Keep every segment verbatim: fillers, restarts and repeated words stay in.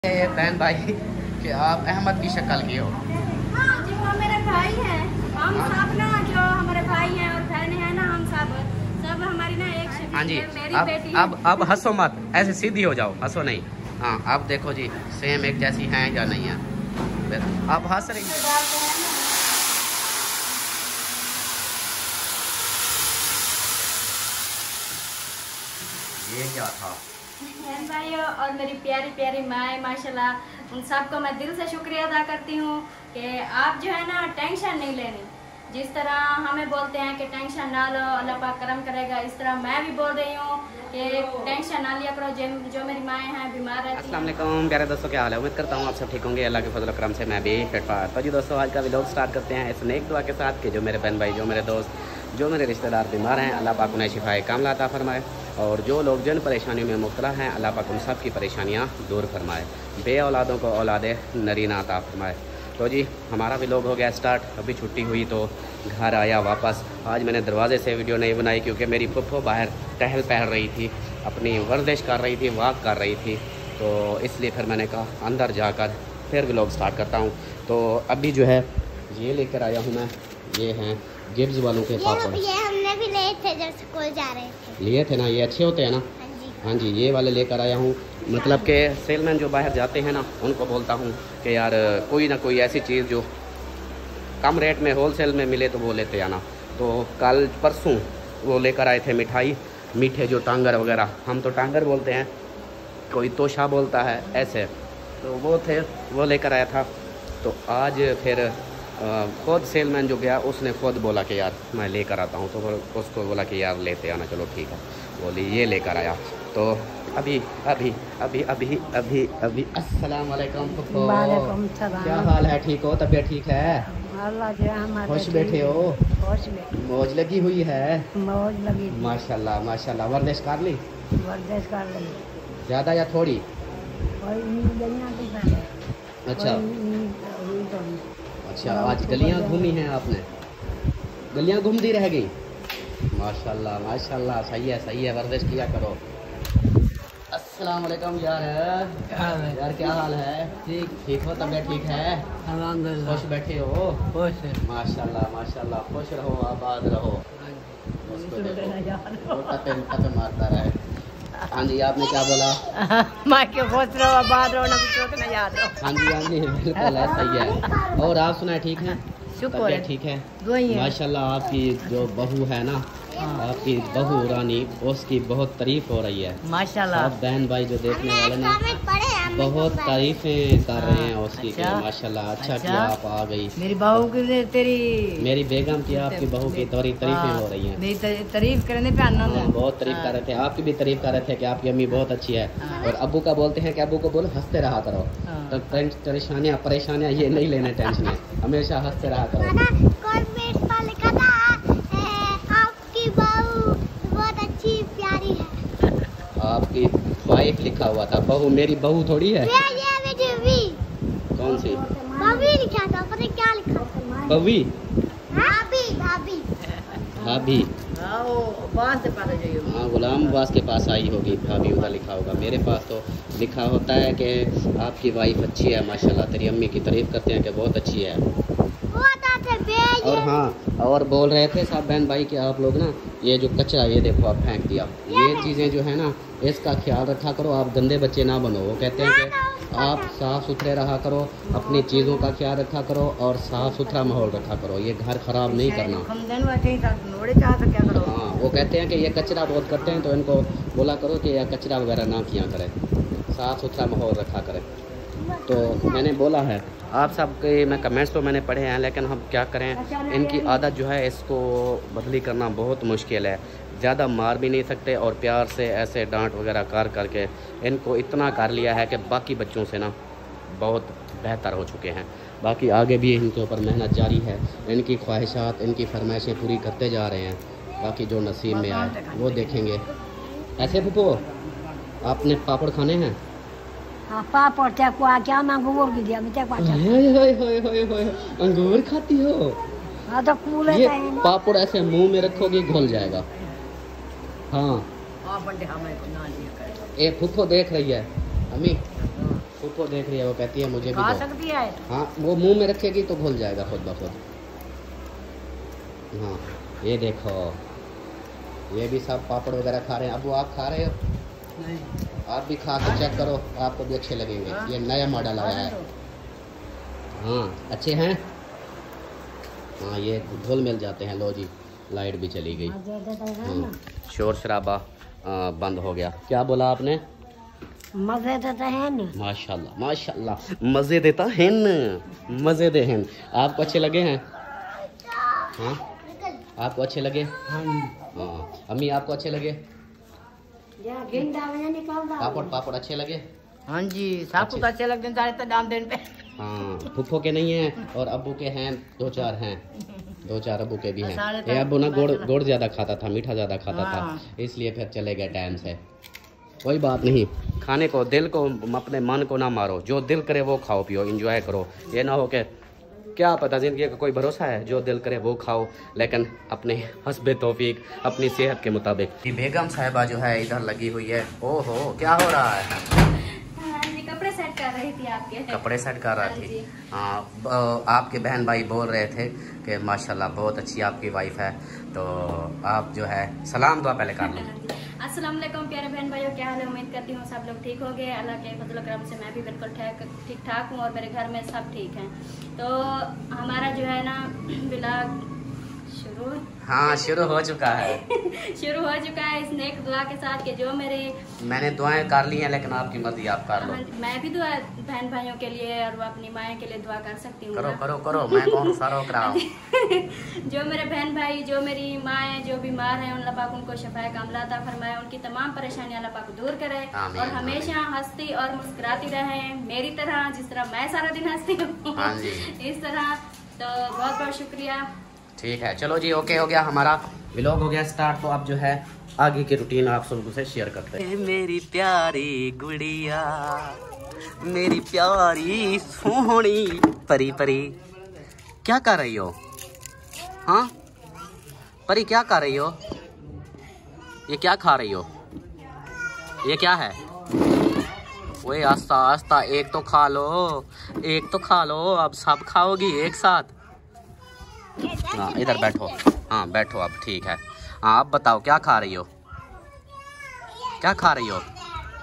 बहन भाई कि आप अहमद की शक्ल की हो। हाँ जी, वो मेरे भाई हैं। हम सब ना जो हमारे भाई हैं और बहन हैं ना, हम सब सब हमारी ना एक शक्ल। हाँ जी, मेरी अब बेटी अब अब हंसो मत, ऐसे सीधी हो जाओ, हंसो नहीं। हाँ आप देखो जी, सेम एक जैसी हैं या नहीं है, आप हंस रही हैं। ये क्या था बहन भाइयों और मेरी प्यारी प्यारी माए, माशाल्लाह उन सबको मैं दिल से शुक्रिया अदा करती हूँ कि आप जो है ना टेंशन नहीं लेनी। जिस तरह हमें बोलते हैं कि टेंशन ना लो, अल्लाह पाक करम करेगा, इस तरह मैं भी बोल रही हूँ कि टेंशन ना लिया करो। जो जो मेरी माएँ हैं बीमार रहती हैं। अस्सलाम वालेकुम प्यारे दोस्तों, क्या हाल है? उम्मीद करता हूँ आप सब ठीक होंगे, अल्लाह के फजल करम से मैं भी फिट फाट। तो जी दोस्तों, आज का व्लॉग स्टार्ट करते हैं इस नेक दुआ के साथ कि जो मेरे बहन भाई, जो मेरे दोस्त, जो मेरे रिश्तेदार बीमार हैं, अल्लाह पाक उन्हें शिफाए कामला अता फरमाए। और जो लोग जिन परेशानियों में मुब्तला हैं, अल्लाह पाक उन सब की परेशानियाँ दूर फरमाए। बे औलादों को औलादे नरीना अता फरमाए। तो जी हमारा व्लॉग हो गया स्टार्ट। अभी छुट्टी हुई तो घर आया वापस। आज मैंने दरवाजे से वीडियो नहीं बनाई क्योंकि मेरी फुफ्फो बाहर टहल पहल रही थी, अपनी वर्जिश कर रही थी, वॉक कर रही थी, तो इसलिए फिर मैंने कहा अंदर जाकर फिर व्लॉग स्टार्ट करता हूँ। तो अभी जो है ये लेकर आया हूँ मैं, ये हैं गिब्स वालों के पापड़। ये हमने भी लिए थे जब स्कूल जा रहे थे। लिए थे ना, ये अच्छे होते हैं ना? हाँ जी, हाँ जी, ये वाले लेकर आया हूँ। मतलब कि सेलमैन जो बाहर जाते हैं ना, उनको बोलता हूँ कि यार कोई ना कोई ऐसी चीज़ जो कम रेट में होलसेल में मिले तो वो लेते आना। तो कल परसों वो लेकर आए थे मिठाई, मीठे जो टांगर वगैरह, हम तो टांगर बोलते हैं, कोई तोशा बोलता है ऐसे, तो वो थे, वो लेकर आया था। तो आज फिर खुद सेलमैन जो गया उसने खुद बोला कि यार मैं लेकर आता हूँ, तो उसको बोला कि यार लेते आना। चलो ठीक है, बोली ये लेकर आया। तो अभी अभी अभी अभी अभी अभी अस्सलाम वालेकुम फुफ्फो, क्या हाल है? ठीक हो? तबीयत ठीक है? खुश बैठे हो? मौज लगी हुई है? मौज लगी, माशाल्लाह माशाल्लाह। वर्जिश कर ली? वर्जिश कर ली। ज़्यादा या थोड़ी? अच्छा अच्छा, आज गलियां घूमी हैं आपने? गलियां घूमती रह गई? माशाल्लाह माशाल्लाह, सही है सही है, वर्जिश किया करो। अस्सलाम वालेकुम यार। यार क्या हाल है? ठीक ठीक हो? तबीयत ठीक है? अल्हम्दुलिल्लाह। खुश बैठे हो? खुश है। माशाल्लाह माशाल्लाह, खुश रहो, आबाद रहो। उसको देखो, टपे टपे मारता रहे। हाँ जी, आपने क्या बोला? मैं के खुश रहो, आबाद रहो, ना कुछ ना याद रहो। हाँ जी हाँ जी, बिल्कुल है, सही है। और आप सुनाए, ठीक है? शुक्र है, ठीक है दुआएं हैं। माशाल्लाह। आपकी जो बहू है ना, आपकी बहू रानी, उसकी बहुत तारीफ हो रही है माशाल्लाह। सब बहन भाई जो देखने वाले ना बहुत तारीफें कर रहे हैं उसकी। अच्छा? माशाल्लाह, अच्छा, अच्छा? किया आप आ गई। मेरी बहू की, तेरी मेरी बेगम की, आपकी बहू की तोरी तारीफें हो रही हैं। मेरी तारीफ करने पे आनंद है। हाँ, बहुत तारीफ कर रहे थे, आपकी भी तारीफ कर रहे थे कि आपकी अम्मी बहुत अच्छी है। और अब्बू का बोलते हैं कि अब्बू को बोलो हंसते रहा करो, तो परेशानियाँ परेशानियाँ ये नहीं लेने टेंशन है, हमेशा हंसते रहा करो। आपकी बहू बहुत अच्छी प्यारी है। आपकी वाइफ लिखा हुआ था, बहू मेरी बहू थोड़ी है। ये ये बेटी भी कौन सी? भाभी लिखा था, पता क्या लिखा था? बवी? भाभी भाभी भाभी? जाइए। हाँ, गुलाम अब्बास के पास आई होगी भाभी, उधर लिखा होगा। मेरे पास तो लिखा होता है कि आपकी वाइफ अच्छी है माशाल्लाह, तेरी अम्मी की तारीफ करते हैं कि बहुत अच्छी है। और हाँ, और बोल रहे थे सब बहन भाई कि आप लोग ना ये जो कचरा, ये देखो आप फेंक दिया, ये चीज़ें जो है ना, इसका ख्याल रखा करो, आप गंदे बच्चे ना बनो। वो कहते हैं कि आप साफ़ सुथरे रहा करो, अपनी चीज़ों का ख्याल रखा करो और साफ़ सुथरा माहौल रखा करो, ये घर ख़राब नहीं करना। हाँ, वो कहते हैं कि ये कचरा बहुत करते हैं, तो इनको बोला करो कि यह कचरा वगैरह ना किया करें, साफ़ सुथरा माहौल रखा करें। तो मैंने बोला है आप सब के, मैं कमेंट्स तो मैंने पढ़े हैं, लेकिन हम क्या करें, इनकी आदत जो है इसको बदली करना बहुत मुश्किल है। ज़्यादा मार भी नहीं सकते और प्यार से ऐसे डांट वगैरह कर करके इनको इतना कर लिया है कि बाकी बच्चों से ना बहुत बेहतर हो चुके हैं। बाकी आगे भी इनके ऊपर मेहनत जारी है, इनकी ख्वाहिशात, इनकी फरमाइशें पूरी करते जा रहे हैं। बाकी जो नसीब में आए वो देखेंगे। ऐसे फुफो, आपने पापड़ खाने हैं? हाँ, पापड़ क्या क्या अंगूर की दिया मैं अंगूर खाती हो? हाँ, तो कूल ये पापड़ ऐसे मुंह में रखोगे घुल जाएगा। हाँ, ए फुफो देख रही है अम्मी, फूफो देख रही है, वो कहती है मुझे भी खा दो। सकती है। हाँ वो मुंह में रखेगी तो घुल जाएगा खुद ब खुद। हाँ ये देखो, ये भी सब पापड़ वगैरह खा रहे हैं। अब वो आप खा रहे हो? नहीं। आप भी खा के चेक करो, आपको भी अच्छे लगेंगे। ये नया मॉडल आया है। हाँ अच्छे हैं। हाँ ये घुल मिल जाते हैं। लो जी लाइट भी चली गई। हाँ शोर शराबा बंद हो गया। क्या बोला आपने? मजे देते हैं ना। माशाल्लाह माशाल्लाह, मज़े देता है न, मज़े दे हैं। आपको अच्छे लगे हैं? हाँ आपको अच्छे लगे? हाँ अम्मी आपको अच्छे लगे? पापड़ पापड़ अच्छे लगे? हाँ जी सब कुछ अच्छे लगते हैं सारे दाम देने पे। हाँ फुफ्फो के नहीं हैं और अब्बू के हैं, दो चार हैं, दो चार अब्बू के भी हैं। ये अब्बू ना गुड़ गुड़ ज़्यादा खाता था, मीठा ज़्यादा खाता था, इसलिए फिर चले गए टाइम से। कोई बात नहीं, खाने को दिल को अपने मन को ना मारो, जो दिल करे वो खाओ पियो एंजॉय करो। ये ना हो कि क्या पता ज़िंदगी का कोई भरोसा है, जो दिल करे वो खाओ, लेकिन अपने हस्बे तौफीक अपनी सेहत के मुताबिक। ये बेगम साहिबा जो है इधर लगी हुई है। ओहो क्या हो रहा है? कपड़े सेट कर रही थी आपके। कपड़े सेट कर रही थी। हाँ आपके बहन भाई बोल रहे थे कि माशाल्लाह बहुत अच्छी आपकी वाइफ है, तो आप जो है सलाम दुआ पहले कर लो। अस्सलाम वालेकुम प्यारे बहन भाइयों, क्या हाल है? उम्मीद करती हूँ सब लोग ठीक हो गए। अल्लाह के फजल करम से मैं भी बिल्कुल ठीक ठाक हूँ और मेरे घर में सब ठीक हैं। तो हमारा जो है ना ब्लॉग शुरू हाँ शुरू हो चुका है शुरू हो चुका है इस नेक दुआ के साथ कि जो मेरे मैंने दुआएं कर ली हैं, लेकिन आपकी मर्जी आप कर लो। मैं भी दुआ बहन भाइयों के लिए और वो अपनी माएँ के लिए दुआ कर सकती हूँ। करो करो करो, मैं कौन सा रोक रहा हूँ। जो मेरे बहन भाई, जो मेरी माएँ जो बीमार हैं, अल्लाह पाक उनको शफाए कामला अता फरमाए, उनकी तमाम परेशानियां अल्लाह पाक दूर करे और हमेशा हंसती और मुस्कुराती रहें, मेरी तरह जिस तरह मैं सारा दिन हंसती हूँ इस तरह। तो बहुत बहुत शुक्रिया। ठीक है चलो जी, ओके हो गया, हमारा व्लॉग हो गया स्टार्ट। तो अब जो है आगे की रूटीन आप सबको से शेयर करते हैं। मेरी प्यारी गुड़िया, मेरी प्यारी सोहनी परी परी, क्या कर रही हो? हाँ परी क्या कर रही हो? ये क्या खा रही हो? ये क्या है? ओए आस्ता आस्ता, एक तो खा लो, एक तो खा लो, अब सब खाओगी एक साथ। हाँ इधर बैठो, हाँ बैठो अब, ठीक है। हाँ अब बताओ क्या खा रही हो? क्या खा रही हो?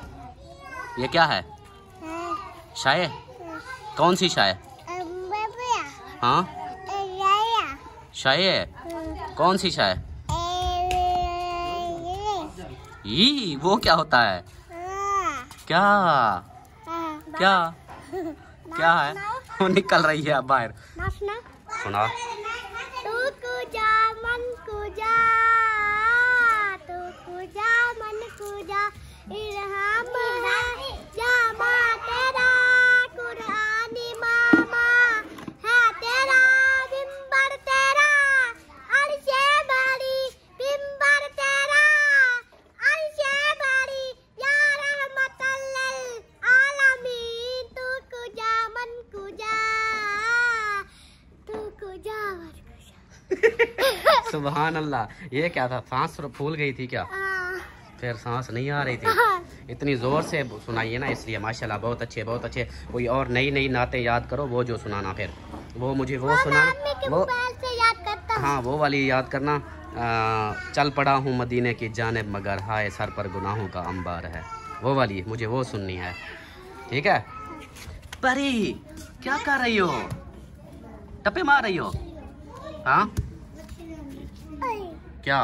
ये क्या है? चाय? कौन सी चाय? हाँ चाय? कौन सी चाय? ये वो क्या होता है? क्या क्या क्या है? वो निकल रही है अब बाहर। सुना तू कुजा मन कुजा, तू कुजा मन कुजा, इरहम है जामा तेरा, कुरानी मामा है तेरा, बिंबर तेरा, अर्शे बड़ी बिंबर तेरा, अर्शे बड़ी या रहमतल लिल आलमीन, तू कुजा मन कुजा, तू कुजा मन सुभान अल्लाह, ये क्या था? सांस फूल गई थी क्या? फिर सांस नहीं आ रही थी, इतनी जोर से सुनाइए ना, इसलिए माशाल्लाह बहुत अच्छे बहुत अच्छे। कोई और नई नई नातें याद करो, वो जो सुनाना, फिर वो मुझे वो सुनाना, वो याद करता। हाँ वो वाली याद करना। आ, चल पड़ा हूँ मदीने की जानिब मगर हाय सर पर गुनाहों का अंबार है, वो वाली मुझे वो सुननी है, ठीक है? परी क्या कर रही हो? टप्पे मार रही हो? हाँ क्या?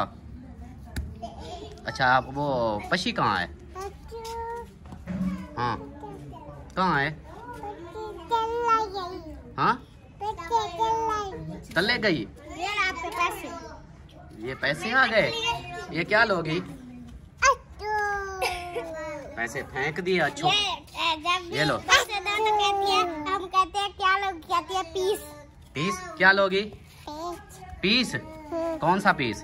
अच्छा आप वो पशी कहाँ है? हाँ कहाँ है? हाँ तले गई। ये पैसे आ गए, ये क्या लोगी? पैसे फेंक दिए। अच्छो ये लो। हम कहते हैं क्या लोग, कहते हैं पीस। पीस क्या लोगी? पीस? कौन सा पीस?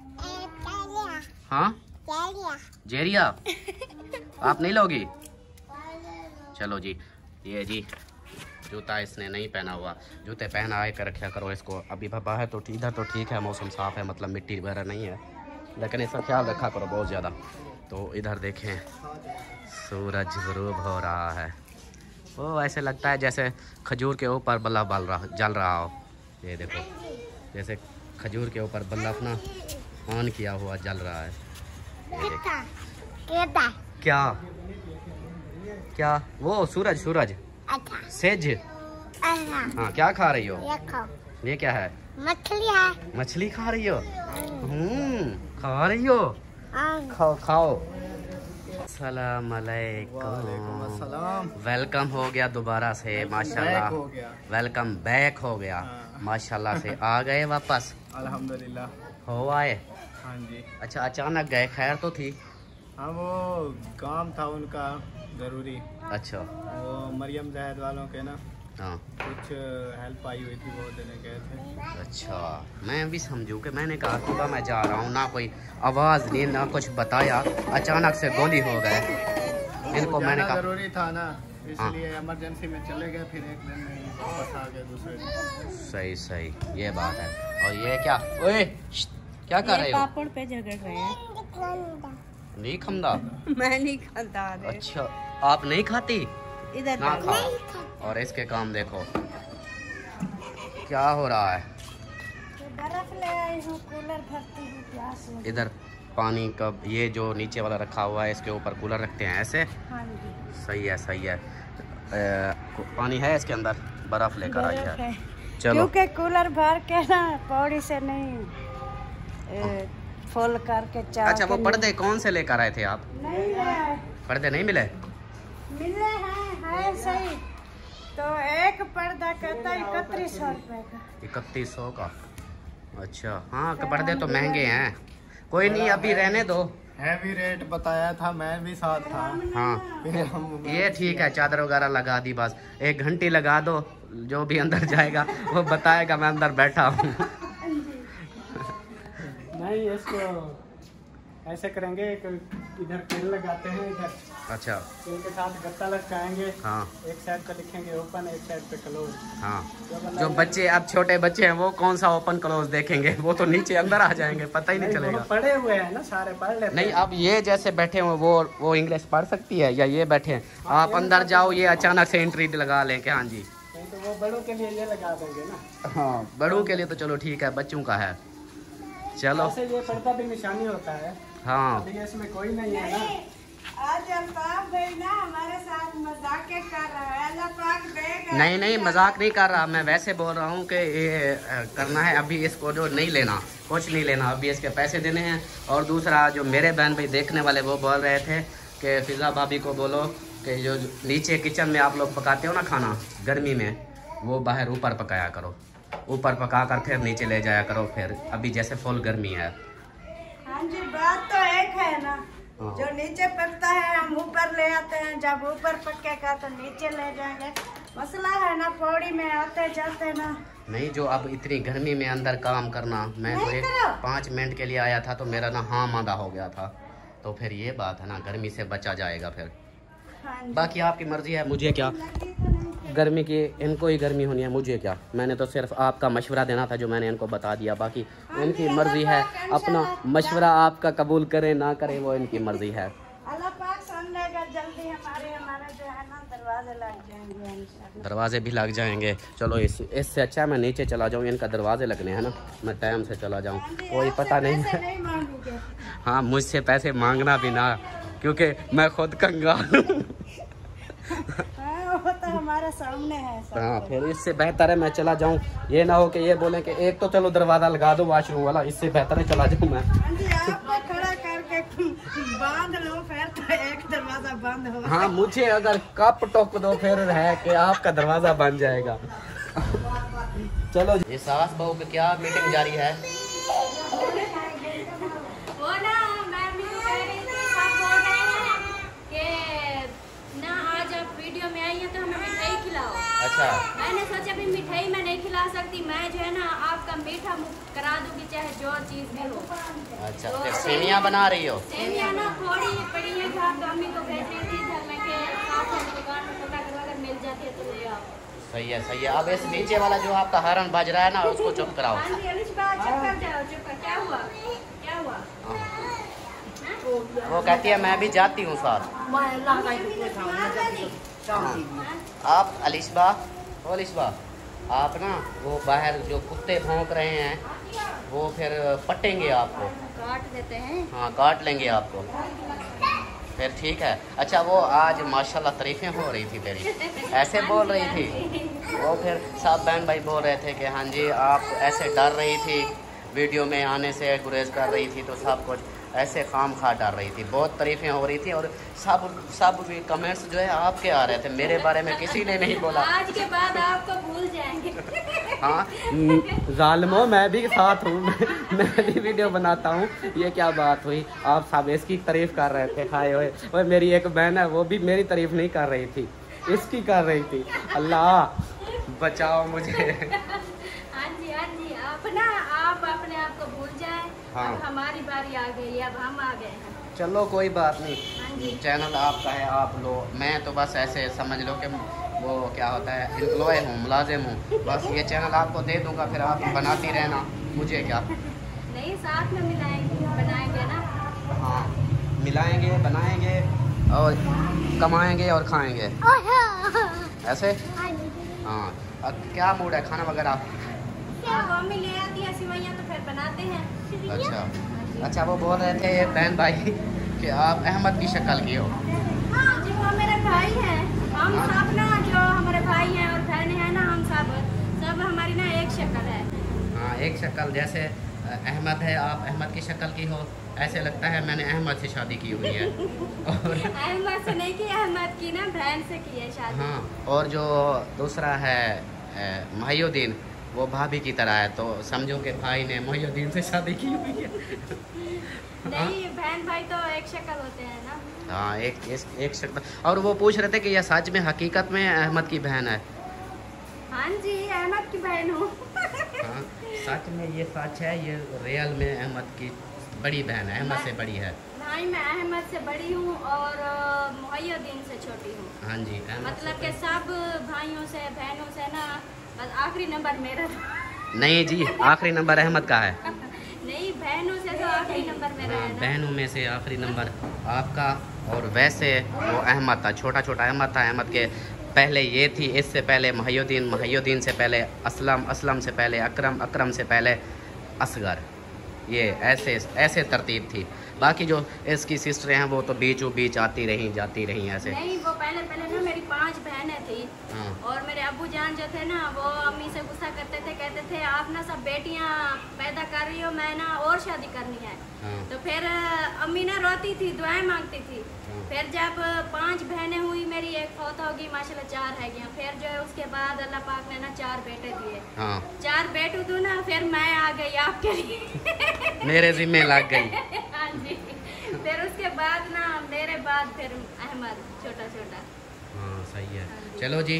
हाँ जेरिया आप नहीं लोगी? चलो जी, ये जी जूता इसने नहीं पहना हुआ, जूते पहना आए कर रखा करो इसको। अभी पापा है तो इधर तो ठीक है, मौसम साफ है, मतलब मिट्टी वगैरह नहीं है, लेकिन इसका ख्याल रखा करो बहुत ज़्यादा। तो इधर देखें सूरज गुरूब हो रहा है, वो ऐसे लगता है जैसे खजूर के ऊपर बल्लभ बल रहा जल रहा हो। ये देखो जैसे खजूर के ऊपर बल्लभ ना ऑन किया हुआ जल रहा है। ये देखो। क्या क्या वो सूरज सूरज सेज। हाँ क्या खा रही हो? ये क्या है? मछली है। मछली खा रही हो? हम्म खा रही हो? खाओ खाओ। अस्सलाम वालेकुम। वेलकम हो गया दोबारा से माशाल्लाह। वेलकम बैक हो गया माशाल्लाह से। आ गए वापस? अल्हम्दुलिल्लाह हो आए। हाँ जी। अच्छा अचानक गए, खैर तो थी? हाँ वो काम था उनका ज़रूरी। अच्छा वो मरियम जहद वालों के ना हाँ कुछ हेल्प आई हुई थी, वो देने गए थे। अच्छा मैं भी समझूँ कि मैंने कहा सुबह मैं जा रहा हूँ, ना कोई आवाज़ नहीं ना कुछ बताया, अचानक से गोली हो गए इनको। मैंने कहा ज़रूरी था ना, इसलिए इमरजेंसी में चले गए, फिर एक दिन में वापस आ गए दूसरे दिन। सही सही ये बात है। और ये क्या ओए क्या कर रहे हो? पापड़ पे झगड़ रहे हैं। नहीं खमदा? मैं नहीं खाता। अच्छा आप नहीं खाती? इधर ना खाओ। और इसके काम देखो क्या हो रहा है। बर्फ ले आई हूँ, कूलर भरती हूँ प्यास लगी। इधर पानी का ये जो नीचे वाला रखा हुआ है इसके ऊपर कूलर रखते हैं ऐसे। हाँ जी सही है सही है। ए, पानी है इसके अंदर, बर्फ लेकर आई बर्फ है। है। चलो क्योंकि कूलर भर के ना पौड़ी से नहीं ए, फुल करके चाह अच्छा वो के पर्दे कौन से लेकर आए थे आप? नहीं है। पर्दे नहीं मिले? मिले हैं, है सही तो एक पर्दा कहता है इकतीस सौ रुपए का। इकतीस सौ का? अच्छा हाँ पर्दे तो महंगे हैं, कोई नहीं अभी रहने दो। हैवी रेट बताया था, मैं भी साथ था। हाँ फिर हम ये ठीक है, चादर वगैरह लगा दी, बस एक घंटी लगा दो, जो भी अंदर जाएगा वो बताएगा मैं अंदर बैठा हूँ। नहीं इसको ऐसे करेंगे, इधर पेड़ लगाते हैं, इधर अच्छा इनके साथ गत्ता लटकाएंगे। हाँ एक साइड पे लिखेंगे ओपन, एक साइड पे क्लोज। हाँ जो बच्चे अब छोटे बच्चे हैं वो कौन सा ओपन क्लोज देखेंगे, वो तो नीचे अंदर आ जाएंगे, पता ही नहीं चलेगा। पढ़े हुए हैं ना सारे, पढ़ लेते नहीं अब ये जैसे बैठे हुए वो वो इंग्लिश पढ़ सकती है या ये बैठे हैं? आप अंदर जाओ, ये अचानक से एंट्री लगा लें क्या? हाँ जी नहीं तो वो बड़ों के लिए ये लगा देंगे ना। हाँ बड़ों के लिए तो चलो ठीक है, बच्चों का है चलो। ऐसे ये पर्दा भी निशानी होता है। हाँ अभी इसमें कोई नहीं है ना। आज अल्ताफ भाई ना हमारे साथ मजाक कर रहा है। अल्लाह पाक देगा। नहीं नहीं मजाक नहीं कर रहा, मैं वैसे बोल रहा हूँ कि ये करना है अभी, इसको जो नहीं लेना, कुछ नहीं लेना, अभी इसके पैसे देने हैं। और दूसरा जो मेरे बहन भाई देखने वाले वो बोल रहे थे कि फिजा भाभी को बोलो कि जो नीचे किचन में आप लोग पकाते हो ना खाना गर्मी में, वो बाहर ऊपर पकाया करो, ऊपर पका कर फिर नीचे ले जाया करो, फिर अभी जैसे फुल गर्मी है। हाँ जी बात तो एक है ना, जो नीचे पकता है हम ऊपर ले आते हैं, जब ऊपर पकेगा तो नीचे ले जाएंगे। मसला है ना पौड़ी में आते जाते ना। नहीं जो अब इतनी गर्मी में अंदर काम करना, मैं तो एक पाँच मिनट के लिए आया था तो मेरा ना हाँ मादा हो गया था, तो फिर ये बात है ना गर्मी से बचा जाएगा फिर। हाँ जी। बाकी आपकी मर्जी है, मुझे क्या गर्मी की, इनको ही गर्मी होनी है, मुझे क्या। मैंने तो सिर्फ आपका मशवरा देना था जो मैंने इनको बता दिया, बाकी इनकी मर्जी है, अपना मशवरा आपका कबूल करें ना करें वो इनकी मर्जी है। अल्लाह पाक सुन लेगा, जल्दी हमारे हमारे जो है ना दरवाजे लग जाएंगे इंशाल्लाह। दरवाजे भी लग जाएंगे। चलो इस इससे अच्छा मैं नीचे चला जाऊँ, इनका दरवाजे लगने हैं ना, मैं टाइम से चला जाऊँ, कोई पता नहीं है। नहीं मांगूंगे। हाँ मुझसे पैसे मांगना भी ना, क्योंकि मैं खुद कंगाल हूँ। हाँ वो तो हमारे सामने है सब। हाँ फिर इससे बेहतर है मैं चला जाऊँ, ये ना हो कि ये बोले कि एक तो चलो दरवाज़ा लगा दो वॉशरूम वाला, इससे बेहतर है चला जाऊँ मैं। हाँ जी आपको खड़ा करके बांध लो, फिर तो एक दरवाजा बंद हो। हाँ मुझे अगर कप टोक दो फिर है कि आपका दरवाज़ा बन जाएगा। चलो ये सास बहू की क्या मीटिंग जारी है? वो ना मैं भी कह रही थी, सब बोल रहे हैं कि ना आज आप वीडियो में आई हैं तो हमें मिठाई खिलाओ। अच्छा मैंने सोचा भी मिठाई मैं नहीं खिला सकती, मैं जो है ना आपका मीठा मुख करा दूंगी चाहे जो चीज़ भी हो। अच्छा फिर सेवियाँ बना रही हो? सेवियाँ ना थोड़ी पड़ी है जो आप अम्मी को भेज रही थी, झरना के साथ है दुकान में, पता करो अगर मिल जाती है तो ले आओ। सही है सही है। अब इस नीचे वाला जो आपका हॉर्न बज रहा है ना उसको चुप कराओ। हाँ जी अलिशा चुप कर जाओ, चुप कर। क्या हुआ क्या हुआ? वो कहती है मैं भी जाती हूँ साथ। आप अलिशबा ओ अलिशबा, आप ना वो बाहर जो कुत्ते भौंक रहे हैं वो फिर पटेंगे आपको, काट देते हैं। हाँ काट लेंगे आपको फिर, ठीक है। अच्छा वो आज माशाल्लाह तारीफ़ें हो रही थी तेरी, ऐसे बोल रही थी वो, फिर सब बहन भाई बोल रहे थे कि हाँ जी आप ऐसे डर रही थी वीडियो में आने से, गुरेज कर रही थी, तो सब कुछ ऐसे खाम खा डर रही थी, बहुत तारीफ़ें हो रही थी। और सब सब भी कमेंट्स जो है आपके आ रहे थे, मेरे बारे में किसी ने नहीं बोला। आज के बाद आपको भूल जाएंगे। हाँ जालिमो, मैं भी साथ हूँ, मैं, मैं भी वीडियो बनाता हूँ। ये क्या बात हुई, आप सब इसकी तारीफ़ कर रहे थे, हाय ओए ओए। मेरी एक बहन है वो भी मेरी तारीफ़ नहीं कर रही थी, इसकी कर रही थी। अल्लाह बचाओ मुझे। हाँ जी हाँ जी, आप ना आप अपने आप को भूल जाए। हाँ। अब हमारी बारी आ गई, अब हम आ गए हैं। चलो कोई बात हाँ नहीं, जी। चैनल आपका है, आप लो, मैं तो बस ऐसे समझ लो कि वो क्या होता है एम्प्लॉय हूँ, मुलाजिम हूँ, बस ये चैनल आपको दे दूँगा, फिर आप बनाती रहना, मुझे क्या। नहीं, साथ में मिलाएंगे, बनाएंगे ना। हाँ मिलाएंगे, बनाएंगे और कमाएंगे और खाएंगे ऐसे। हाँ अब क्या मूड है खाना वगैरह? क्या मम्मी ले आती है सिवैयाँ तो फिर बनाते हैं। अच्छा अच्छा, वो बोल रहे थे बहन भाई कि आप अहमद की शक्ल की हो। हाँ जी, वो मेरे भाई हैं, हम हाँ। सब ना जो हमारे भाई हैं और बहन हैं ना, हम सब सब हमारी ना एक शक्ल है। हाँ एक शक्ल, जैसे अहमद है, आप अहमद की शक्ल की हो, ऐसे लगता है मैंने अहमद से शादी की हुई है। और अहमद से नहीं की, अहमद की ना बहन से की है शादी। हाँ, और जो दूसरा है मोहिउद्दीन, वो भाभी की तरह है, तो समझो कि भाई ने मोहिउद्दीन से शादी की हुई है। नहीं, बहन भाई तो एक शक्ल होते हैं ना। हाँ एक एक, एक शक्ल। और वो पूछ रहे थे कि यह सच में हकीकत में अहमद की बहन है? हाँ जी, अहमद की बहन हूँ। हाँ सच में ये सच है, ये रियल में अहमद की बड़ी बहन है, अहमद से बड़ी है। नहीं, मैं अहमद से बड़ी हूँ और मोहिउद्दीन से छोटी हूँ। हाँ जी, मतलब के सब भाइयों से बहनों से ना बस आखिरी नंबर मेरा। नहीं जी, आखिरी नंबर अहमद का है। नहीं, बहनों से तो आखिरी नंबर मेरा है ना। बहनों में से आखिरी नंबर आपका, और वैसे वो अहमद था, छोटा छोटा अहमद था। अहमद के पहले ये थी, इससे पहले मोहिउद्दीन, मोहिउद्दीन से पहले असलम, असलम से पहले अकरम, अकरम से पहले असगर। ये ऐसे ऐसे तरतीब थी। बाकी जो इसकी सिस्टरें हैं वो तो बीचों बीच आती रहीं जाती रहीं ऐसे। नहीं, वो पहले पहले ना मेरी पांच बहनें थी। हाँ। और मेरे अब्बू जान जो थे ना, वो अम्मी से गुस्सा करते थे, कहते थे आप ना सब बेटियां पैदा कर रही हो, मैं ना और शादी करनी है। हाँ। तो फिर अम्मी ना रोती थी, दुआएं मांगती थी। हाँ। फिर जब पांच बहनें हुई मेरी, एक फौत होगी, माशाल्लाह चार है गया। फिर जो है उसके बाद अल्लाह पाक ने ना चार बेटे दिए। हाँ। चार बेटू दूँ ना, फिर मैं आ गई आपके लिए। मेरे जिम्मे लग गई। हाँ जी, फिर उसके बाद ना मेरे बाद फिर अहमद छोटा छोटा। हाँ सही है। चलो जी,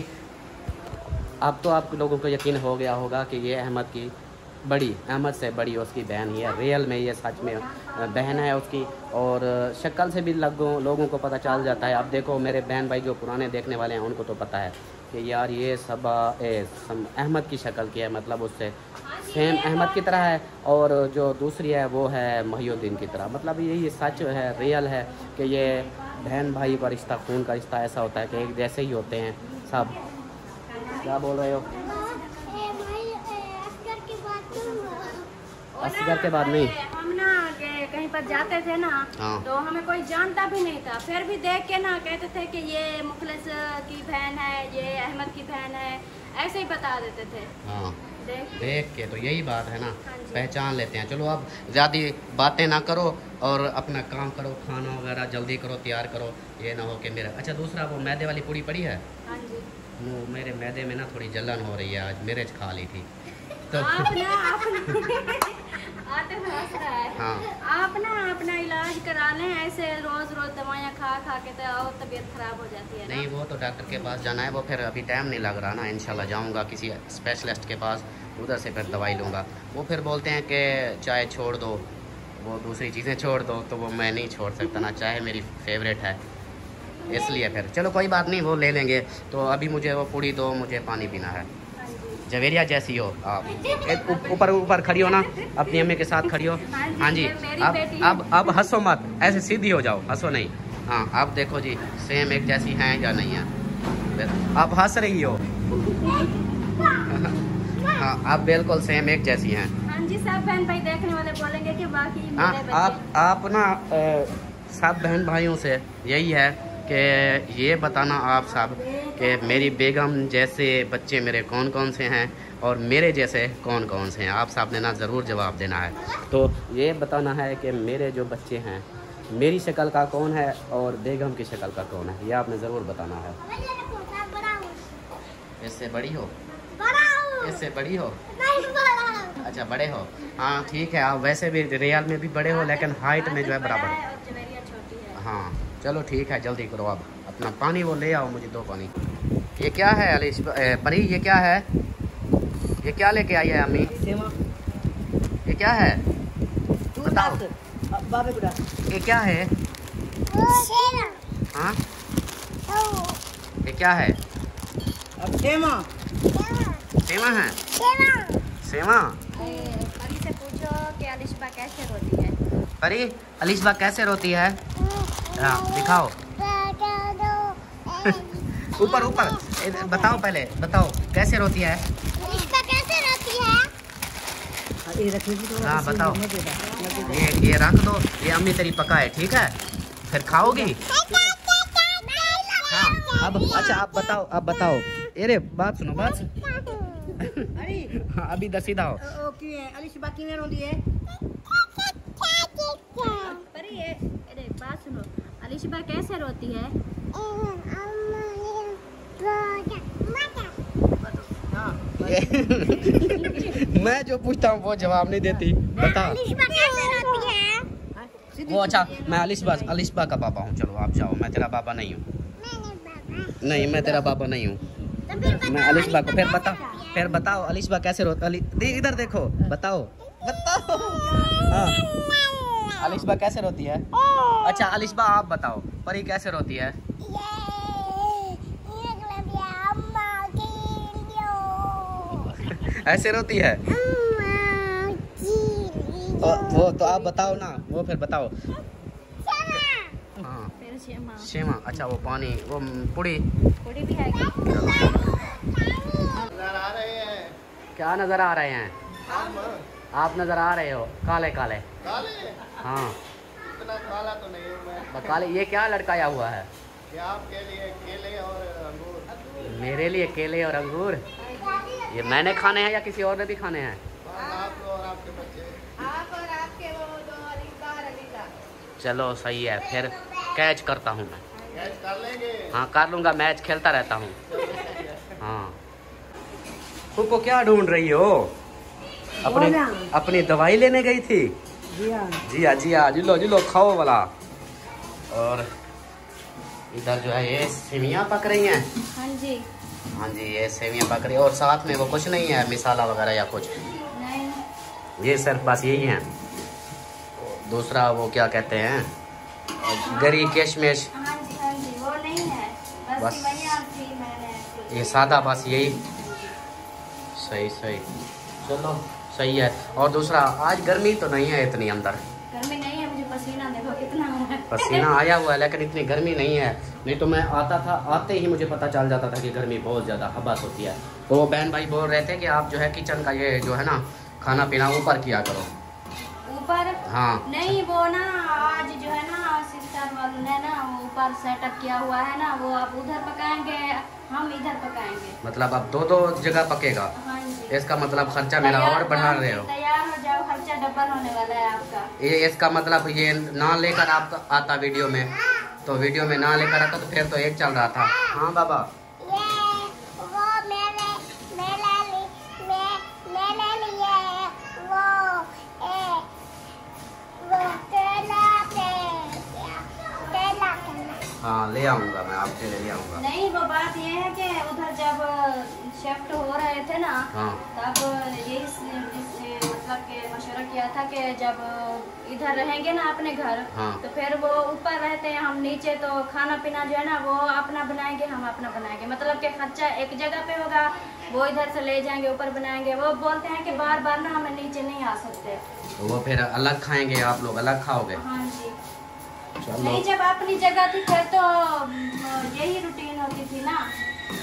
अब तो आप लोगों को यकीन हो गया होगा कि ये अहमद की बड़ी, अहमद से बड़ी उसकी बहन ही है। रियल में ये सच में बहन है उसकी, और शक्ल से भी लोगों लोगों को पता चल जाता है। अब देखो मेरे बहन भाई जो पुराने देखने वाले हैं उनको तो पता है कि यार ये सब अहमद की शक्ल की है, मतलब उससे सेम अहमद की तरह है। और जो दूसरी है वो है मोहिउद्दीन की तरह। मतलब यही सच है, रियल है कि ये बहन भाई का रिश्ता, खून का रिश्ता ऐसा होता है कि एक जैसे ही होते हैं सब। क्या बोल रहे हो? असगर के बाद नहीं, हम ना कहीं पर जाते थे ना, हाँ। तो हमें कोई जानता भी नहीं था, फिर भी देख के ना कहते थे कि ये मुखलिस की बहन है, ये अहमद की बहन है, ऐसे ही बता देते थे। हाँ देख देख के, तो यही बात है ना, हाँ जी। पहचान लेते हैं। चलो अब ज़्यादा बातें ना करो और अपना काम करो, खाना वगैरह जल्दी करो, तैयार करो, ये ना हो कि मेरा। अच्छा दूसरा, वो मैदे वाली पूड़ी पड़ी है? हाँ जी। वो मेरे मैदे में ना थोड़ी जलन हो रही है, आज मिर्च खा ली थी तो आप ना आप आते हंस रहा है। हाँ। आप ना अपना इलाज करा लें, ऐसे रोज रोज दवाइयाँ खा खा के तो और तबीयत खराब हो जाती है ना। नहीं, वो तो डॉक्टर के पास जाना है, वो फिर अभी टाइम नहीं लग रहा ना। इंशाल्लाह जाऊंगा किसी स्पेशलिस्ट के पास, उधर से फिर दवाई लूँगा। वो फिर बोलते हैं कि चाय छोड़ दो, वो दूसरी चीज़ें छोड़ दो, तो वो मैं नहीं छोड़ सकता ना, चाय मेरी फेवरेट है, इसलिए फिर चलो कोई बात नहीं, वो ले लेंगे। तो अभी मुझे वो पूड़ी दो, मुझे पानी पीना है। जवेरिया जैसी हो आप, ऊपर ऊपर खड़ी हो ना, अपनी अम्मी के साथ खड़ी हो। हाँ जी, अब अब अब हंसो मत, ऐसे सीधी हो जाओ, हंसो नहीं। हाँ अब देखो जी, सेम एक जैसी हैं या नहीं है? आप हंस रही हो। हाँ, आप बिल्कुल सेम एक जैसी हैं। हाँ जी, सब बहन भाई देखने वाले बोलेंगे कि बाकी हाँ, मेरे आप आप ना सब बहन भाइयों से यही है कि ये बताना आप सब कि मेरी बेगम जैसे बच्चे मेरे कौन कौन से हैं और मेरे जैसे कौन कौन से हैं। आप सब ने ना ज़रूर जवाब देना है। तो ये बताना है कि मेरे जो बच्चे हैं मेरी शक्ल का कौन है और बेगम की शक्ल का कौन है, ये आपने ज़रूर बताना है। इससे बड़ी हो, इससे बड़ी हो, अच्छा बड़े हो। हाँ ठीक है, आप वैसे भी रियल में भी बड़े हो लेकिन हाइट में जो है बराबर है। हाँ चलो ठीक है, जल्दी करो। अब अपना पानी वो ले आओ, मुझे दो पानी। ये क्या है अलिश परी, ये क्या है? ये क्या लेके आई है अम्मी? ये क्या है बताओ? ये क्या है? हाँ ये क्या है? सेवा है, सेवा। परी से पूछो कि अलिशबा कैसे रोती है। परी, अलिशबा कैसे रोती है? हाँ दिखाओ। ऊपर ऊपर बताओ, पहले बताओ कैसे रोती है। अलिशबा कैसे रोती है? हाँ बताओ। ये ये रख दो, ये अम्मी तेरी पकाए, ठीक है? फिर खाओगी? हाँ अब अच्छा आप बताओ, अब बताओ। अरे बात सुनो, बात सुनो। हाँ अभी दस सीधा हो। अलिशबा किवें रोंदी है? परी ये अरे बात सुनो, अलिशबा कैसे रोती है? मैं जो पूछता हूँ वो जवाब नहीं देती। बता। अलिशबा कैसे रोती है? वो अच्छा, मैं अलिशबा अलिशबा का पापा हूँ। चलो आप जाओ, मैं तेरा पापा नहीं हूँ। नहीं मैं तेरा पापा नहीं हूँ। मैं अलिशबा को फिर बताओ, फिर बताओ अलिशबा कैसे रोती। अली इधर देखो, बताओ बताओ। हाँ अलिशबा कैसे रोती है? अच्छा अलिशबा आप बताओ, परी कैसे रोती है? ऐसे रोती है। तो, वो तो आप बताओ ना, वो फिर बताओ। हाँ फिर शेमा। शेमा, अच्छा वो पानी, वो पुड़ी थोड़ी भी है नजर आ रहे हैं। क्या नजर आ रहे हैं? आप नजर आ रहे हो काले काले। काले? हाँ इतना काला तो नहीं हूँ मैं। तो काले। ये क्या लटकाया हुआ है? ये आपके लिए केले और अंगूर। मेरे लिए केले और अंगूर। ये मैंने खाने हैं या किसी और ने भी खाने हैं? आप और आपके बच्चे। आप और आपके वो दो अलिशबा और अलीका। चलो सही है, फिर कैच करता हूँ मैं। कैच कर लेंगे? हाँ कर लूँगा, मैच खेलता रहता हूँ। हाँ को क्या ढूंढ रही हो? अपनी अपनी दवाई लेने गई थी? जी हाँ जी हाँ जी हाँ, जिलो जिलो खाओ वाला। और इधर जो है ये सेवियाँ पक रही हैं। हाँ जी हाँ जी ये सेवियाँ पक रही है। और साथ में वो कुछ नहीं है मिसाला वगैरह या कुछ? नहीं, ये सिर्फ बस यही है। दूसरा वो क्या कहते हैं, गरी किशमिश। हाँ जी हाँ जी वो नहीं है, बस, बस। सेवइयाँ थी मैंने। ये सादा बस यही। सही सही, चलो सही है। और दूसरा आज गर्मी तो नहीं है इतनी अंदर? गर्मी नहीं है, मुझे पसीना देखो कितना है। पसीना आया हुआ है लेकिन इतनी गर्मी नहीं है। नहीं तो मैं आता था, आते ही मुझे पता चल जाता था कि गर्मी बहुत ज़्यादा हबस होती है। तो वो बहन भाई बोल रहे थे कि आप जो है किचन का ये जो है ना खाना पीना ऊपर किया करो। ऊपर? हाँ नहीं वो ना आज जो है ना सिस्टर वालों ने ना वो ऊपर सेटअप किया हुआ है ना, वो आप उधर पकाएंगे, हम इधर पकाएंगे। मतलब अब दो दो जगह पकेगा। हाँ जी। इसका मतलब खर्चा मेरा और बढ़ा रहे हो। तैयार हो जाओ, खर्चा डबल होने वाला है आपका। ये इसका मतलब ये ना लेकर आप आता वीडियो में, तो वीडियो में ना लेकर आता तो फिर तो एक चल रहा था। हाँ बाबा ये वो मेरे मेरे लिए मे, मेरे लिए वो ए वो केला पे केला केला। हाँ ले आऊँगा मैं, आपके लिए ले आऊँगा। नहीं वो बात ये है कि उधर जब शिफ्ट हो रहे थे ना, हाँ तब यही मतलब के मशवरा किया था कि जब इधर रहेंगे ना अपने घर, हाँ। तो फिर वो ऊपर रहते हैं, हम नीचे, तो खाना पीना जो है ना वो अपना बनाएंगे, हम अपना बनाएंगे। मतलब कि खर्चा एक जगह पे होगा, वो इधर से ले जाएंगे ऊपर बनाएंगे। वो बोलते हैं कि बार बार ना हमें नीचे नहीं आ सकते, तो वो फिर अलग खाएंगे, आप लोग अलग खाओगे? हाँ जी। चलो नहीं जब अपनी जगह थी फिर तो यही रूटीन होती थी ना।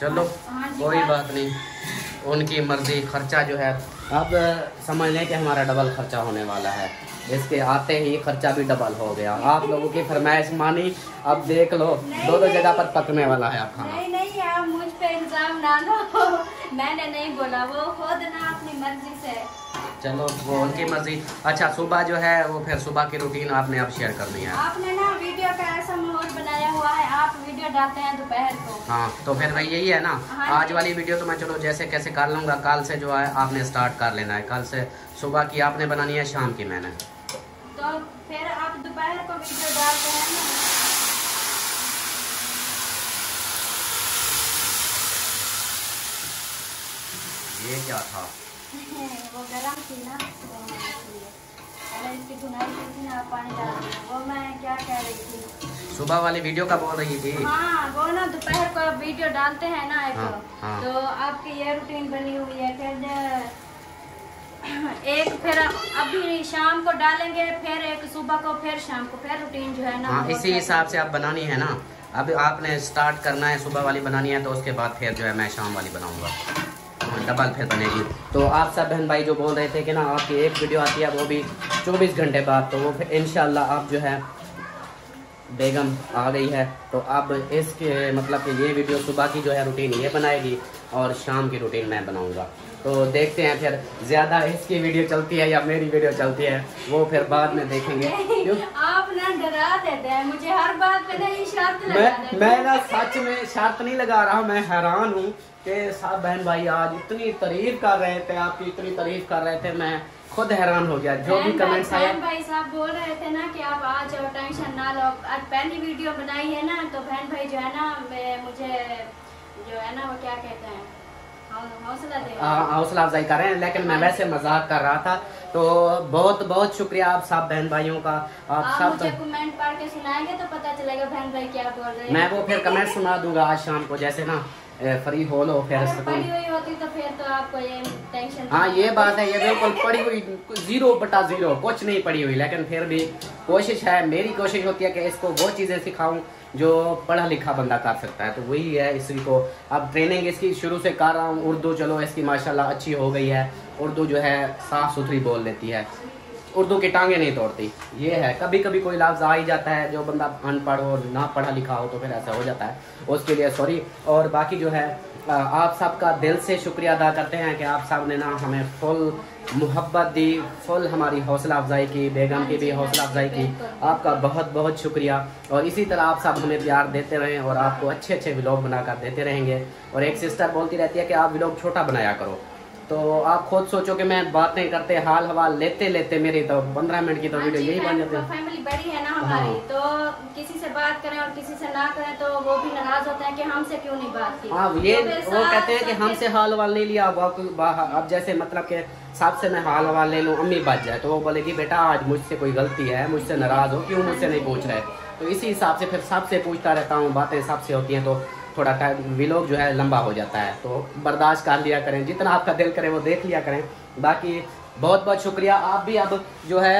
चलो कोई बात नहीं, उनकी मर्जी। खर्चा जो है अब समझ लें कि हमारा डबल खर्चा होने वाला है। इसके आते ही खर्चा भी डबल हो गया। आप लोगों की फरमाइश मानी, अब देख लो दो दो जगह पर पकने वाला है आप खाना। नहीं नहीं आप मुझ पे इल्जाम ना लो, मैंने नहीं बोला, वो खुद ना अपनी मर्जी से। चलो वो उनकी मर्जी। अच्छा सुबह जो है वो फिर सुबह की रूटीन आपने अब शेयर कर दी है। आपने ना वीडियो का ऐसा माहौल बनाया हुआ है, आप वीडियो डालते हैं दोपहर को। हाँ तो फिर भाई यही है ना। हाँ, आज वाली वीडियो तो मैं चलो जैसे कैसे कर लूँगा, कल से जो है आपने स्टार्ट कर लेना है। कल से सुबह की आपने बनानी है, शाम की मैंने। तो फिर आप दोपहर को वीडियो डालते हैं ना। ये क्या था? वो गरम थी ना, पहले इसकी धुनाई की थी ना, पानी डाल दिया। वो मैं क्या कह रही थी, सुबह वाली वीडियो का बोल रही थी। हाँ वो ना दोपहर को आप वीडियो डालते हैं ना एक, हाँ, हाँ। तो आपकी ये रूटीन बनी हुई है। फिर एक फिर अभी शाम को डालेंगे, फिर एक सुबह को, फिर शाम को, फिर रूटीन जो है ना। हाँ इसी हिसाब से आप बनानी है ना। अब आपने स्टार्ट करना है, सुबह वाली बनानी है, तो उसके बाद फिर जो है मैं शाम वाली बनाऊंगा, डबल फिर बनेगी। तो आप सब बहन भाई जो बोल रहे थे कि ना आपकी एक वीडियो आती है वो भी चौबीस घंटे बाद, तो वो फिर इंशाल्लाह आप जो है बेगम आ गई है, तो अब इसके मतलब कि ये वीडियो सुबह की जो है रूटीन ये बनाएगी और शाम की रूटीन मैं बनाऊंगा। तो देखते हैं फिर ज़्यादा इसकी वीडियो चलती है या मेरी वीडियो चलती है, वो फिर बाद में देखेंगे। क्यों आप ना डरा देते हैं मुझे, हर बात पे नहीं शर्त लगा मैं देते मैं ना सच में शर्त नहीं लगा रहा हूँ, मैं हैरान हूँ कि साहब बहन भाई आज इतनी तारीफ कर रहे थे, आपकी इतनी तारीफ कर रहे थे, मैं खुद हैरान हो गया। जो भी कमेंट्स आया, बहन भाई साहब बोल रहे थे ना कि आप आ जाओ, टेंशन ना लो। आज पहली वीडियो बनाई है ना, तो बहन भाई जो है ना मुझे जो है ना वो क्या कहते हैं, हौसला दे, हौसला अफजाई कर रहे हैं। लेकिन मैं वैसे मजाक कर रहा था। तो बहुत बहुत शुक्रिया आप सब बहन भाइयों का। आप, आप सब मुझे कमेंट पढ़ के सुनाएंगे तो पता चलेगा बहन भाई क्या बोल रहे हैं। मैं वो फिर कमेंट सुना दूंगा आज शाम को, जैसे ना फ्री हो लो फिर पढ़ी हुई होती तो फिर तो आपको ये टेंशन। हाँ ये बात है, ये बिल्कुल पढ़ी हुई जीरो बटा जीरो कुछ नहीं पढ़ी हुई, लेकिन फिर भी कोशिश है, मेरी कोशिश होती है कि इसको वो चीज़ें सिखाऊं जो पढ़ा लिखा बंदा कर सकता है। तो वही है, इसी को अब ट्रेनिंग इसकी शुरू से कर रहा हूँ। उर्दू चलो इसकी माशाल्लाह अच्छी हो गई है, उर्दू जो है साफ़ सुथरी बोल लेती है, उर्दू की टांगे नहीं तोड़ती। ये है, कभी कभी कोई लफ्ज़ आ ही जाता है, जो बंदा अनपढ़ हो ना पढ़ा लिखा हो तो फिर ऐसा हो जाता है, उसके लिए सॉरी। और बाकी जो है आप सबका दिल से शुक्रिया अदा करते हैं कि आप सब ने ना हमें फुल मोहब्बत दी, फुल हमारी हौसला अफजाई की, बेगम की भी हौसला अफजाई की। आपका बहुत बहुत शुक्रिया। और इसी तरह आप सब हमें प्यार देते रहें और आपको अच्छे अच्छे व्लॉग बनाकर देते रहेंगे। और एक सिस्टर बोलती रहती है कि आप व्लॉग छोटा बनाया करो, तो आप खुद सोचो कि मैं बातें करते हाल हवाल लेते लेते मेरी तो पंद्रह मिनट की तो वीडियो यही बन जाती है। फैमिली बड़ी है ना हमारी, हाँ। तो किसी से बात करें और किसी से ना करें तो वो भी नाराज होते हैं कि हमसे क्यों नहीं बात की। हाँ ये तो वो कहते हैं कि हमसे हाल हवाल नहीं लिया। अब जैसे मतलब कि सबसे मैं हाल हवाल ले लूँ, अम्मी बच जाए तो वो बोलेगी बेटा आज मुझसे कोई गलती है, मुझसे नाराज हो, क्यों मुझसे नहीं पूछ रहे। तो इसी हिसाब से फिर सबसे पूछता रहता हूँ, बातें सबसे होती हैं, तो थोड़ा टाइम व्लॉग जो है लंबा हो जाता है। तो बर्दाश्त कर लिया करें, जितना आपका दिल करे वो देख लिया करें। बाकी बहुत बहुत शुक्रिया। आप भी अब जो है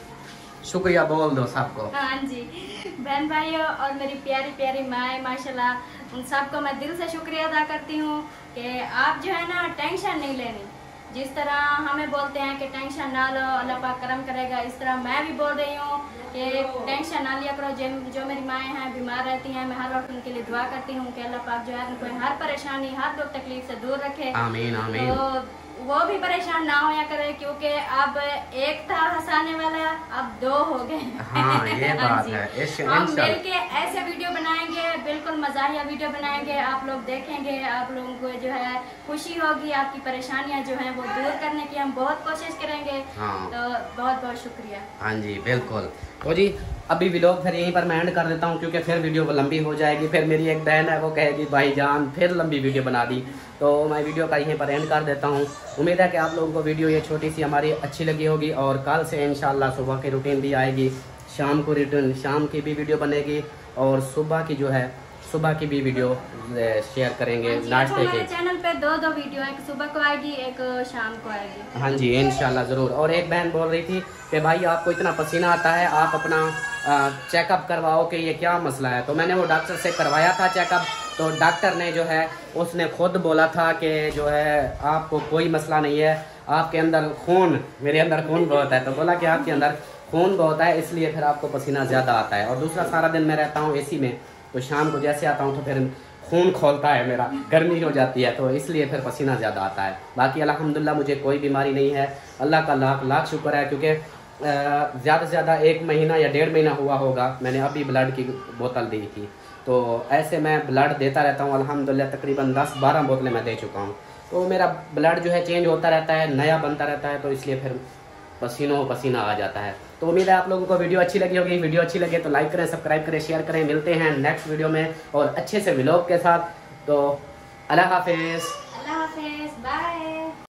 शुक्रिया बोल दो सबको। हाँ जी बहन भाइयों और मेरी प्यारी प्यारी माए माशाल्लाह, उन सबको मैं दिल से शुक्रिया अदा करती हूँ कि आप जो है ना टेंशन नहीं लेनी। जिस तरह हमें बोलते हैं कि टेंशन ना लो अल्लाह पाक करम करेगा, इस तरह मैं भी बोल रही हूँ कि टेंशन ना लिया करो। जो जो मेरी माएँ हैं बीमार रहती हैं, मैं हर वक्त उनके लिए दुआ करती हूँ कि अल्लाह पाक जो है उनको हर परेशानी हर दुख तकलीफ से दूर रखे। आमीन आमीन। तो वो भी परेशान ना होया करे, क्योंकि अब एक था हंसाने वाला, अब दो हो गए। हाँ ये बात है। इस हम मिलके ऐसे वीडियो बनाएंगे, बिल्कुल मजाहिया वीडियो बनाएंगे, आप लोग देखेंगे, आप लोगों को जो है खुशी होगी, आपकी परेशानियां जो हैं वो दूर करने की हम बहुत कोशिश करेंगे। हाँ। तो बहुत बहुत शुक्रिया। हाँ जी बिल्कुल। तो जी अभी व्लॉग फिर यहीं पर मैं एंड कर देता हूँ, क्योंकि फिर वीडियो लंबी हो जाएगी। फिर मेरी एक बहन है वो कहेगी भाईजान फिर लंबी वीडियो बना दी, तो मैं वीडियो का यहीं पर एंड कर देता हूँ। उम्मीद है कि आप लोगों को वीडियो ये छोटी सी हमारी अच्छी लगी होगी। और कल से इंशाल्लाह सुबह की रूटीन भी आएगी, शाम को रिटर्न शाम की भी वीडियो बनेगी, और सुबह की जो है सुबह की भी वीडियो शेयर करेंगे नाश्ते के। चैनल पे दो दो वीडियो, एक सुबह को आएगी एक शाम को आएगी। हाँ जी इंशाल्लाह ज़रूर। और एक बहन बोल रही थी कि भाई आपको इतना पसीना आता है, आप अपना चेकअप करवाओ कि ये क्या मसला है। तो मैंने वो डॉक्टर से करवाया था चेकअप, तो डॉक्टर ने जो है उसने खुद बोला था कि जो है आपको कोई मसला नहीं है, आपके अंदर खून, मेरे अंदर खून बहुत है, तो बोला कि आपके अंदर खून बहुत है इसलिए फिर आपको पसीना ज़्यादा आता है। और दूसरा सारा दिन मैं रहता हूँ एसी में, तो शाम को जैसे आता हूँ तो फिर खून खोलता है मेरा, गर्मी हो जाती है, तो इसलिए फिर पसीना ज़्यादा आता है। बाकी अल्हम्दुलिल्लाह मुझे कोई बीमारी नहीं है, अल्लाह का लाख लाख शुक्र है, क्योंकि ज़्यादा से ज़्यादा एक महीना या डेढ़ महीना हुआ होगा मैंने अभी ब्लड की बोतल दी थी। तो ऐसे मैं ब्लड देता रहता हूँ अल्हम्दुलिल्लाह, तकरीबन दस बारह बोतलें मैं दे चुका हूँ। तो मेरा ब्लड जो है चेंज होता रहता है, नया बनता रहता है, तो इसलिए फिर पसीनों पसीना आ जाता है। तो उम्मीद है आप लोगों को वीडियो अच्छी लगी होगी। वीडियो अच्छी लगे तो लाइक करें, सब्सक्राइब करें, शेयर करें। मिलते हैं नेक्स्ट वीडियो में और अच्छे से व्लॉग के साथ। तो अल्लाह हाफिज़। अल्लाह हाफिज़, बाय।